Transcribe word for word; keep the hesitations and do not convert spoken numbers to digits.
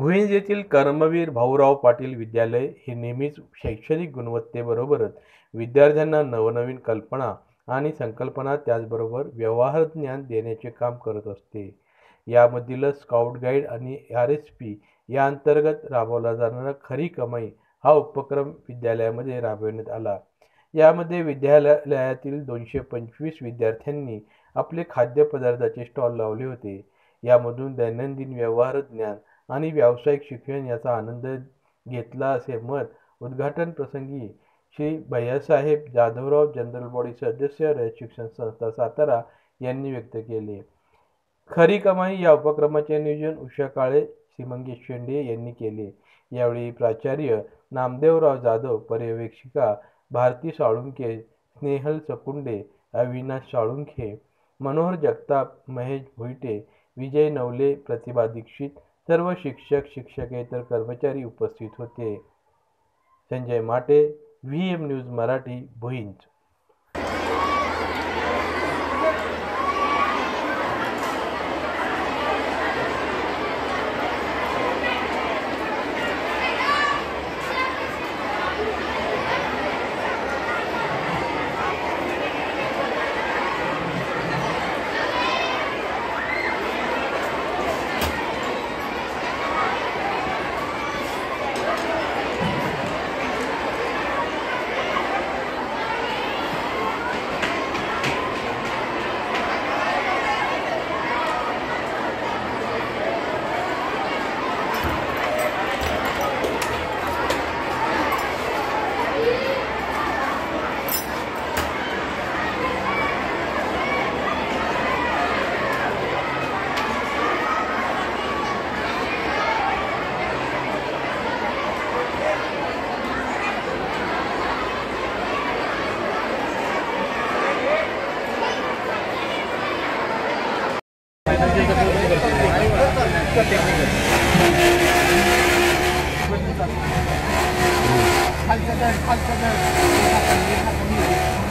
भुईंज येथील कर्मवीर भाऊराव पाटील विद्यालय हे नेहमीच शैक्षणिक गुणवत्तेबरोबरच विद्यार्थ्यांना नवनवीन कल्पना आणि संकल्पना त्याचबरोबर व्यवहार ज्ञान देण्याचे काम करत असते. यामधीलच स्काउट गाईड आणि आर एस पी या अंतर्गत राबवला जाणारा खरी कमाई हा उपक्रम विद्यालयामध्ये राबविण्यात आला. यामध्ये विद्यालयातील दोनशे पंचवीस विद्यार्थ्यांनी आपले खाद्यपदार्थाचे स्टॉल लावले होते. यामधून दैनंदिन व्यवहार ज्ञान आणि व्यावसायिक शिक्षण याचा आनंद घेतला असे मत उद्घाटन प्रसंगी श्री भैयासाहेब जाधवराव जनरल बॉडी सदस्य रयत शिक्षण संस्था सातारा यांनी व्यक्त केले. खरी कमाई या उपक्रमाचे नियोजन उषा काळे श्रीमंगेश शेंडे यांनी केले. यावेळी प्राचार्य नामदेवराव जाधव, पर्यवेक्षिका भारती साळुंखे, स्नेहल सकुंडे, अविनाश साळुंखे, मनोहर जगताप, महेश भोईटे, विजय नवले, प्रतिभा दीक्षित, सर्व शिक्षक शिक्षकेतर कर्मचारी उपस्थित होते. Sanjay Mate, V M news Marathi, Bhuinj. खालचं दर खालचं दर